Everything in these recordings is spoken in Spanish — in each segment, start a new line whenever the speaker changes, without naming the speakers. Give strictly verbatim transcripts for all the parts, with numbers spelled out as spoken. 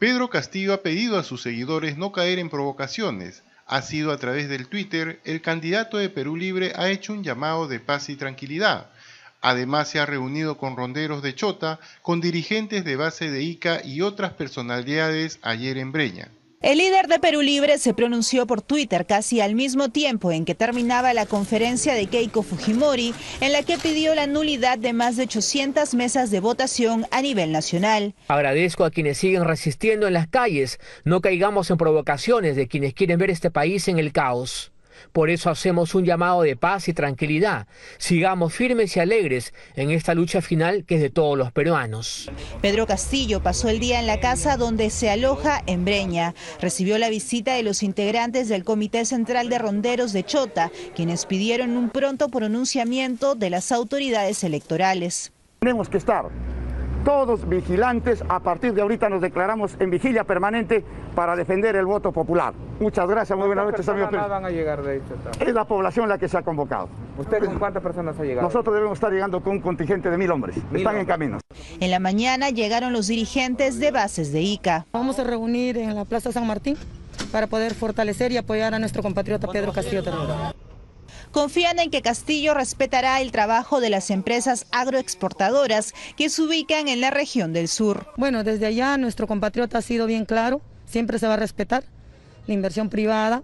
Pedro Castillo ha pedido a sus seguidores no caer en provocaciones. Ha sido a través del Twitter, el candidato de Perú Libre ha hecho un llamado de paz y tranquilidad. Además se ha reunido con ronderos de Chota, con dirigentes de base de Ica y otras personalidades ayer en Breña.
El líder de Perú Libre se pronunció por Twitter casi al mismo tiempo en que terminaba la conferencia de Keiko Fujimori, en la que pidió la nulidad de más de ochocientas mesas de votación a nivel nacional.
Agradezco a quienes siguen resistiendo en las calles. No caigamos en provocaciones de quienes quieren ver este país en el caos. Por eso hacemos un llamado de paz y tranquilidad. Sigamos firmes y alegres en esta lucha final que es de todos los peruanos.
Pedro Castillo pasó el día en la casa donde se aloja en Breña. Recibió la visita de los integrantes del Comité Central de Ronderos de Chota, quienes pidieron un pronto pronunciamiento de las autoridades electorales.
Tenemos que estar todos vigilantes. A partir de ahorita nos declaramos en vigilia permanente para defender el voto popular. Muchas gracias, muy buenas noches, amigos.
¿Cuántas personas van a llegar de Chota?
Es la población la que se ha convocado.
¿Usted con cuántas personas ha llegado?
Nosotros debemos estar llegando con un contingente de mil hombres. Mil Están hombres. en camino.
En la mañana llegaron los dirigentes de bases de Ica.
Vamos a reunir en la Plaza San Martín para poder fortalecer y apoyar a nuestro compatriota Pedro Castillo Terrero.
Confían en que Castillo respetará el trabajo de las empresas agroexportadoras que se ubican en la región del sur.
Bueno, desde allá nuestro compatriota ha sido bien claro, siempre se va a respetar la inversión privada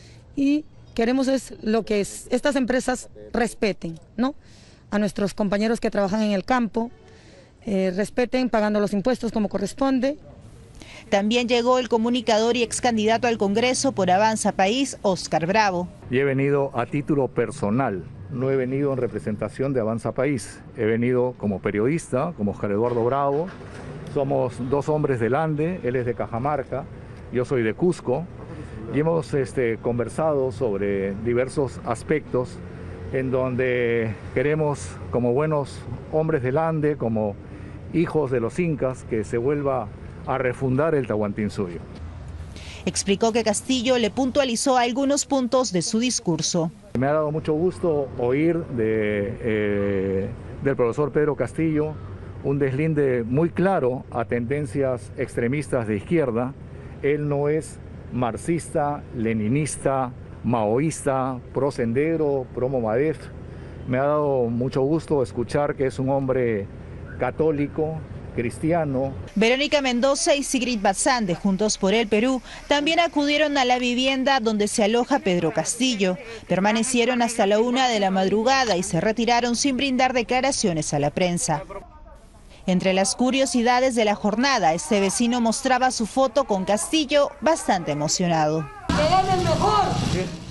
y queremos es lo que es, estas empresas respeten, ¿no? A nuestros compañeros que trabajan en el campo, eh, respeten pagando los impuestos como corresponde.
También llegó el comunicador y ex candidato al Congreso por Avanza País, Óscar Bravo.
Y he venido a título personal, no he venido en representación de Avanza País, he venido como periodista, como Oscar Eduardo Bravo. Somos dos hombres del Ande, él es de Cajamarca, yo soy de Cusco, y hemos este, conversado sobre diversos aspectos en donde queremos, como buenos hombres del Ande, como hijos de los incas, que se vuelva a refundar el Tahuantinsuyo.
Explicó que Castillo le puntualizó algunos puntos de su discurso.
Me ha dado mucho gusto oír de, eh, del profesor Pedro Castillo un deslinde muy claro a tendencias extremistas de izquierda. Él no es marxista, leninista, maoísta, pro Sendero, pro Movadef. Me ha dado mucho gusto escuchar que es un hombre católico, cristiano.
Verónica Mendoza y Sigrid Bazán de Juntos por el Perú también acudieron a la vivienda donde se aloja Pedro Castillo. Permanecieron hasta la una de la madrugada y se retiraron sin brindar declaraciones a la prensa. Entre las curiosidades de la jornada, este vecino mostraba su foto con Castillo bastante emocionado.
¡Que gane el mejor!